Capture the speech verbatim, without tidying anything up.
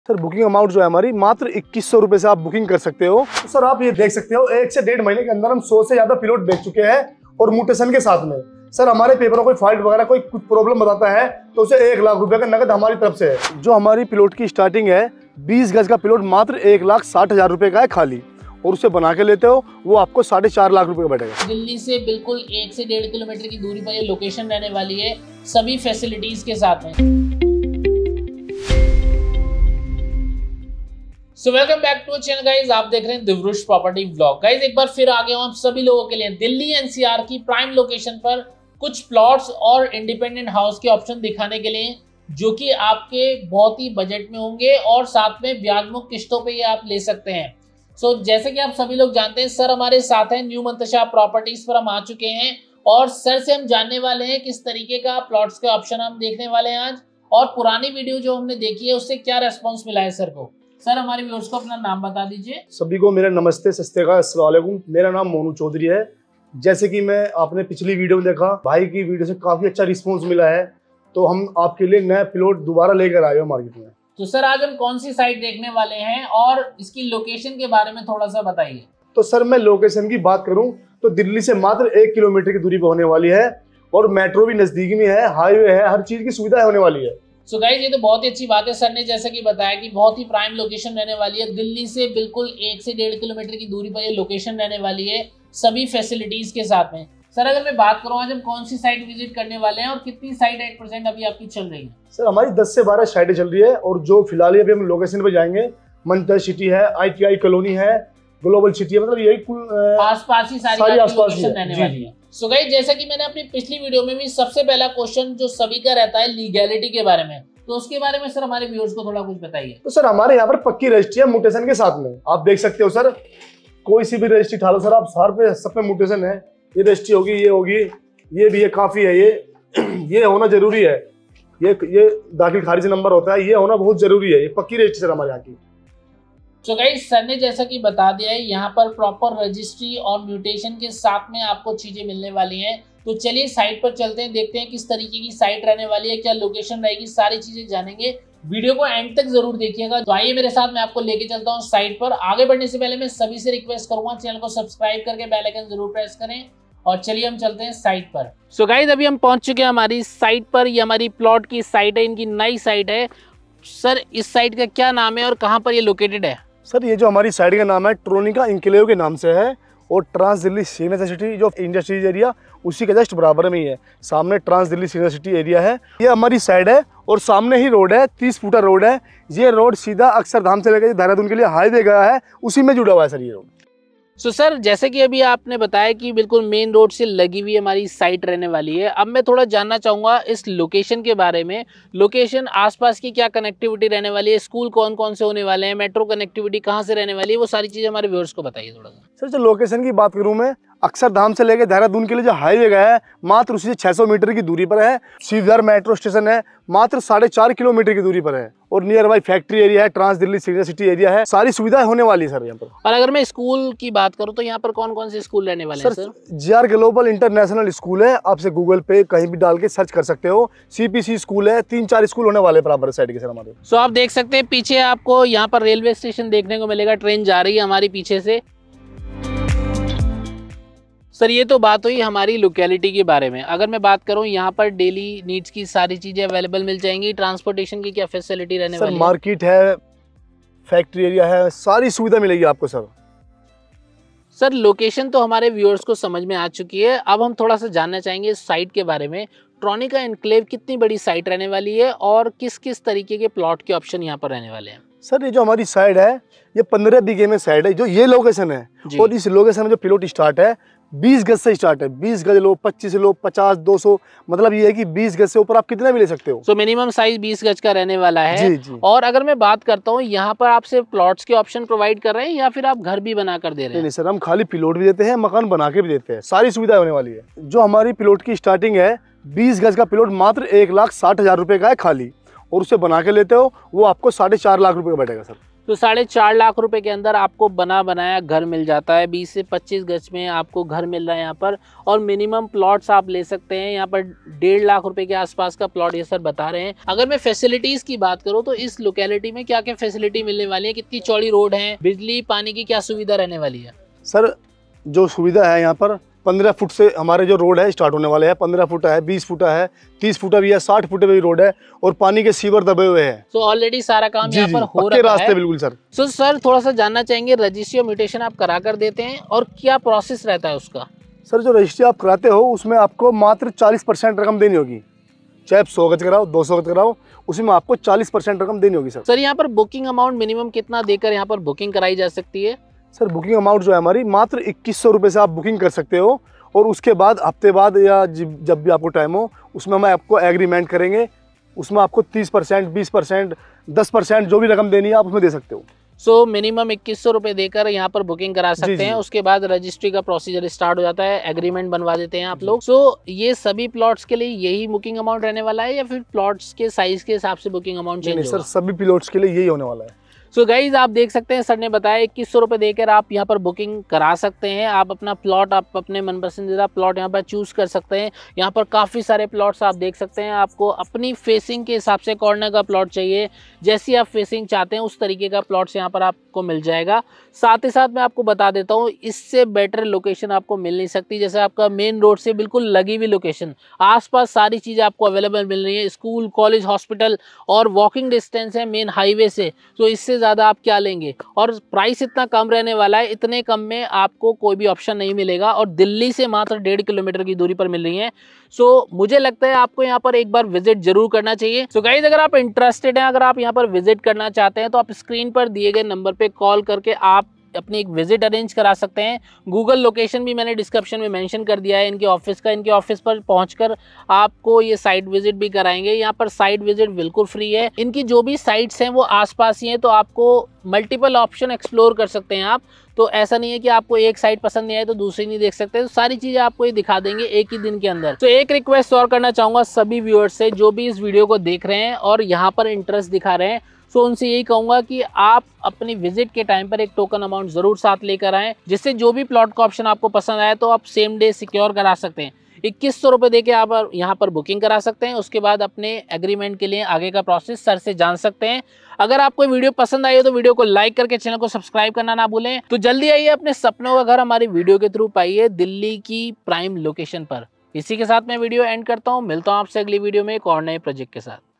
Sir booking amount जो है हमारी मात्र इक्कीस सौ रुपए से आप बुकिंग कर सकते हो। तो सर आप ये देख सकते हो एक से डेढ़ महीने के अंदर हम सौ से ज्यादा पिलोट बेच चुके हैं और म्यूटेशन के साथ में। सर हमारे पेपरों कोई फॉल्ट वगैरह कोई कुछ प्रॉब्लम बताता है तो उसे एक लाख रुपए का नगद हमारी तरफ से है। जो हमारी पिलोट की स्टार्टिंग है बीस गज का पिलोट मात्र एक लाख साठ हजार रुपए का है खाली, और उसे बना के लेते हो वो आपको साढ़े चार लाख रुपए का बैठेगा। दिल्ली से बिल्कुल एक से डेढ़ किलोमीटर की दूरी पर ये लोकेशन रहने वाली है, सभी फैसिलिटीज के साथ में। So welcome back to channel guys, आप देख रहे हैं दिव्रुश प्रॉपर्टी व्लॉग। गाइज एक बार फिर आ गए हम सभी लोगों के लिए दिल्ली एनसीआर की प्राइम लोकेशन पर कुछ प्लॉट्स और इंडिपेंडेंट हाउस के ऑप्शन दिखाने के लिए, जो कि आपके बहुत ही बजट में होंगे और साथ में ब्याज मुक्त किस्तों पे ये आप ले सकते हैं। सो so, जैसे कि आप सभी लोग जानते हैं, सर हमारे साथ हैं न्यू मंतशा प्रॉपर्टीज पर हम आ चुके हैं और सर से हम जानने वाले हैं किस तरीके का प्लॉट्स के ऑप्शन हम देखने वाले हैं आज, और पुरानी वीडियो जो हमने देखी है उससे क्या रेस्पॉन्स मिला है सर को। सर हमारे व्यूअर्स को अपना नाम बता दीजिए। सभी को मेरा नमस्ते, सस्तेका, अस्सलाम वालेकुम। मेरा नाम मोनू चौधरी है। जैसे कि मैं आपने पिछली वीडियो में देखा, भाई की वीडियो से काफी अच्छा रिस्पांस मिला है, तो हम आपके लिए नया प्लॉट दोबारा लेकर आए हो मार्केट में। तो सर आज हम कौन सी साइट देखने वाले हैं और इसकी लोकेशन के बारे में थोड़ा सा बताइए। तो सर मैं लोकेशन की बात करूं तो दिल्ली से मात्र एक किलोमीटर की दूरी पर होने वाली है और मेट्रो भी नजदीक में है, हाईवे है, हर चीज की सुविधा होने वाली है। सो so गाइज ये तो बहुत ही अच्छी बात है। सर ने जैसा कि बताया कि बहुत ही प्राइम लोकेशन रहने वाली है, दिल्ली से बिल्कुल एक से डेढ़ किलोमीटर की दूरी पर ये लोकेशन रहने वाली है, सभी फैसिलिटीज के साथ में। सर अगर मैं बात करूं आज हम कौन सी साइट विजिट करने वाले हैं और कितनी साइट एट परसेंट अभी आपकी चल रही है। सर हमारी दस से बारह साइटें चल रही है, और जो फिलहाल अभी हम लोकेशन पे जाएंगे, मंतशा सिटी है, आईटीआई कॉलोनी है, ग्लोबल सिटी है, मतलब यही आसपास ही सारी, सारी लोकेशन रहने वाली है। सो गाइस जैसा कि मैंने अपनी पिछली वीडियो में भी, सबसे पहला क्वेश्चन जो सभी का रहता है लीगैलिटी के बारे में, तो उसके बारे में सर हमारे व्यूअर्स को थोड़ा कुछ बताइए। तो सर हमारे यहाँ पर पक्की रजिस्ट्री है म्यूटेशन के साथ में, आप देख सकते हो सर, कोई सी भी रजिस्ट्री उठा लो सर आप, सार पे सब पे म्यूटेशन है। ये रजिस्ट्री होगी, ये होगी, ये भी है, काफी है, ये ये होना जरूरी है, ये ये दाखिल खारिज नंबर होता है, ये होना बहुत जरूरी है, ये पक्की रजिस्ट्री सर हमारे यहाँ की। तो गाइस सर ने जैसा कि बता दिया है, यहाँ पर प्रॉपर रजिस्ट्री और म्यूटेशन के साथ में आपको चीजें मिलने वाली हैं। तो चलिए साइट पर चलते हैं, देखते हैं किस तरीके की साइट रहने वाली है, क्या लोकेशन रहेगी, सारी चीजें जानेंगे। वीडियो को एंड तक जरूर देखिएगा। तो आइए मेरे साथ, मैं आपको लेके चलता हूँ साइट पर। आगे बढ़ने से पहले मैं सभी से रिक्वेस्ट करूंगा चैनल को सब्सक्राइब करके बेल आइकन जरूर प्रेस करें, और चलिए हम चलते हैं साइट पर। सो गाइस अभी हम पहुंच चुके हैं हमारी साइट पर। ये हमारी प्लॉट की साइट है, इनकी नई साइट है। सर इस साइट का क्या नाम है और कहाँ पर ये लोकेटेड है? सर ये जो हमारी साइट का नाम है ट्रोनिका इनक्लेव के नाम से है, और ट्रांस दिल्ली सीनियर सिटी जो इंडस्ट्रीज एरिया उसी के जस्ट बराबर में ही है। सामने trans Delhi senior city area है, ये हमारी साइड है, और सामने ही रोड है, तीस फुटा रोड है। ये रोड सीधा अक्षरधाम से लेकर देहरादून के लिए हाईवे गया है, उसी में जुड़ा हुआ है सर ये रोड। सो so, सर जैसे कि अभी आपने बताया कि बिल्कुल मेन रोड से लगी हुई हमारी साइट रहने वाली है। अब मैं थोड़ा जानना चाहूँगा इस लोकेशन के बारे में। लोकेशन आसपास की क्या कनेक्टिविटी रहने वाली है, स्कूल कौन कौन से होने वाले हैं, मेट्रो कनेक्टिविटी कहाँ से रहने वाली है, वो सारी चीज़ें हमारे व्यूअर्स को बताइए थोड़ा सा। सर जो लोकेशन की बात करूँ मैं, अक्षरधाम से लेकर देहरादून के लिए जो हाईवे गया है, मात्र उसी से छह सौ मीटर की दूरी पर है। सीधर मेट्रो स्टेशन है, मात्र साढ़े चार किलोमीटर की दूरी पर है, और नियर बाई फैक्ट्री एरिया है, trans Delhi senior city area है, सारी सुविधाएं होने वाली है सर यहाँ पर। और अगर मैं स्कूल की बात करूँ तो यहाँ पर कौन कौन से स्कूल रहने वाले हैं sir? J R global international school है, आपसे गूगल पे कहीं भी डाल के सर्च कर सकते हो। सीपीसी स्कूल है, तीन चार स्कूल होने वाले बराबर साइड के सर हमारे। सो आप देख सकते हैं पीछे आपको यहाँ पर रेलवे स्टेशन देखने को मिलेगा, ट्रेन जा रही है हमारी पीछे से। सर ये तो बात हुई हमारी लोकेलिटी के बारे में। अगर मैं बात करूं यहाँ पर डेली नीड्स की सारी चीजें अवेलेबल मिल जाएंगी, ट्रांसपोर्टेशन की क्या फैसिलिटी रहने वाली है? मार्केट है, फैक्ट्री एरिया है, सारी सुविधा मिलेगी आपको सर। सर लोकेशन तो हमारे व्यूअर्स को समझ में आ चुकी है, अब हम थोड़ा सा जानना चाहेंगे साइट के बारे में। ट्रोनिका इनक्लेव कितनी बड़ी साइट रहने वाली है और किस किस तरीके के प्लॉट के ऑप्शन यहाँ पर रहने वाले हैं? सर ये जो हमारी साइड है, ये पंद्रह बीघे में साइड है, जो ये लोकेशन है, और इस लोकेशन में जो प्लॉट स्टार्ट है बीस गज से स्टार्ट है। बीस गज लो, पच्चीस लो, पचास, दो सौ, मतलब ये है कि बीस गज से ऊपर आप कितना भी ले सकते हो। सो मिनिमम साइज बीस गज का रहने वाला है। जी, जी। और अगर मैं बात करता हूँ, यहाँ पर आपसे प्लॉट्स के ऑप्शन प्रोवाइड कर रहे हैं या फिर आप घर भी बना कर दे रहे हैं? नहीं सर, हम खाली प्लॉट भी देते हैं, मकान बना के भी देते हैं, सारी सुविधा होने वाली है। जो हमारी प्लॉट की स्टार्टिंग है बीस गज का प्लॉट मात्र एक लाख साठ हजार रुपए का है खाली, और उसे बना के लेते हो वो आपको साढ़े चार लाख रुपए का बैठेगा सर। तो साढ़े चार लाख रुपए के अंदर आपको बना बनाया घर मिल जाता है। बीस से पच्चीस गज में आपको घर मिल रहा है यहाँ पर, और मिनिमम प्लॉट्स आप ले सकते हैं यहाँ पर डेढ़ लाख रुपए के आसपास का प्लॉट ये सर बता रहे हैं। अगर मैं फैसिलिटीज की बात करूँ तो इस लोकेलिटी में क्या क्या फैसिलिटी मिलने वाली है, कितनी चौड़ी रोड है, बिजली पानी की क्या सुविधा रहने वाली है? सर जो सुविधा है यहाँ पर पंद्रह फुट से हमारे जो रोड है स्टार्ट होने वाले हैं। पंद्रह फुट है, बीस फुट है, तीस फुट भी है, साठ फुट भी रोड है, और पानी के सीवर दबे हुए हैं। तो ऑलरेडी सारा काम यहाँ पर हो रहा है। रास्ते बिल्कुल सर। सो सर थोड़ा सा जानना चाहेंगे, रजिस्ट्री और म्यूटेशन आप करा कर देते हैं और क्या प्रोसेस रहता है उसका? सर जो रजिस्ट्री आप कराते हो उसमें आपको मात्र चालीस परसेंट रकम देनी होगी। चाहे आप सौ गज कराओ, दो सौ गज कराओ, उसमें आपको चालीस परसेंट रकम देनी होगी सर। सर यहाँ पर बुकिंग अमाउंट मिनिमम कितना देकर यहाँ पर बुकिंग कराई जा सकती है? सर बुकिंग अमाउंट जो है हमारी मात्र इक्कीस सौ रुपये से आप बुकिंग कर सकते हो, और उसके बाद हफ्ते बाद या जब भी आपको टाइम हो उसमें हम आपको एग्रीमेंट करेंगे। उसमें आपको तीस परसेंट, बीस परसेंट, दस परसेंट जो भी रकम देनी है आप उसमें दे सकते हो। सो मिनिमम इक्कीस सौ रुपये देकर यहाँ पर बुकिंग करा सकते जी, हैं। जी. उसके बाद रजिस्ट्री का प्रोसीजर स्टार्ट हो जाता है, एग्रीमेंट बनवा देते हैं आप लोग। सो so, ये सभी प्लॉट्स के लिए यही बुकिंग अमाउंट रहने वाला है या फिर प्लॉट्स के साइज के हिसाब से बुकिंग अमाउंट चेंज होगा? सर सभी प्लॉट्स के लिए यही होने वाला है। सो so गाइज आप देख सकते हैं, सर ने बताया इक्कीस सौ रुपये देकर आप यहाँ पर बुकिंग करा सकते हैं। आप अपना प्लॉट, आप अपने मन पसंदीदा प्लॉट यहाँ पर चूज़ कर सकते हैं। यहाँ पर काफ़ी सारे प्लॉट्स आप देख सकते हैं। आपको अपनी फेसिंग के हिसाब से कॉर्नर का प्लॉट चाहिए, जैसी आप फेसिंग चाहते हैं उस तरीके का प्लॉट्स यहाँ पर आपको मिल जाएगा। साथ ही साथ मैं आपको बता देता हूँ, इससे बेटर लोकेशन आपको मिल नहीं सकती। जैसे आपका मेन रोड से बिल्कुल लगी हुई लोकेशन, आसपास सारी चीज़ें आपको अवेलेबल मिल रही है, स्कूल, कॉलेज, हॉस्पिटल, और वॉकिंग डिस्टेंस है मेन हाईवे से। तो इससे ज़्यादा आप क्या लेंगे? और प्राइस इतना कम रहने वाला है, इतने कम में आपको कोई भी ऑप्शन नहीं मिलेगा, और दिल्ली से मात्र डेढ़ किलोमीटर की दूरी पर मिल रही है। सो so, मुझे लगता है आपको यहाँ पर एक बार विजिट जरूर करना चाहिए। सो so, गाइज अगर आप इंटरेस्टेड हैं, अगर आप यहाँ पर विजिट करना चाहते हैं तो आप स्क्रीन पर दिए गए नंबर पे कॉल करके आप अपनी एक विजिट अरेंज करा सकते हैं। गूगल लोकेशन भी मैंने डिस्क्रिप्शन में मेंशन कर दिया है इनके ऑफिस का। इनके ऑफिस पर पहुंचकर आपको ये साइट विजिट भी कराएंगे। यहाँ पर साइट विजिट बिल्कुल फ्री है। इनकी जो भी साइट्स हैं वो आसपास ही हैं, तो आपको मल्टीपल ऑप्शन एक्सप्लोर कर सकते हैं आप। तो ऐसा नहीं है कि आपको एक साइट पसंद नहीं आए तो दूसरी नहीं देख सकते। तो सारी चीजें आपको ये दिखा देंगे एक ही दिन के अंदर। तो एक रिक्वेस्ट और करना चाहूंगा सभी व्यूअर्स से जो भी इस वीडियो को देख रहे हैं और यहाँ पर इंटरेस्ट दिखा रहे हैं, सो उनसे यही कहूंगा कि आप अपनी विजिट के टाइम पर एक टोकन अमाउंट जरूर साथ लेकर आएं, जिससे जो भी प्लॉट का ऑप्शन आपको पसंद आए तो आप सेम डे सिक्योर करा सकते हैं। इक्कीस सौ रुपये देके आप यहाँ पर बुकिंग करा सकते हैं। उसके बाद अपने एग्रीमेंट के लिए आगे का प्रोसेस सर से जान सकते हैं। अगर आपको वीडियो पसंद आई हो तो वीडियो को लाइक करके चैनल को सब्सक्राइब करना ना भूलें। तो जल्दी आइए, अपने सपनों का घर हमारी वीडियो के थ्रू पाइए दिल्ली की प्राइम लोकेशन पर। इसी के साथ मैं वीडियो एंड करता हूँ। मिलता हूँ आपसे अगली वीडियो में एक और नए प्रोजेक्ट के साथ।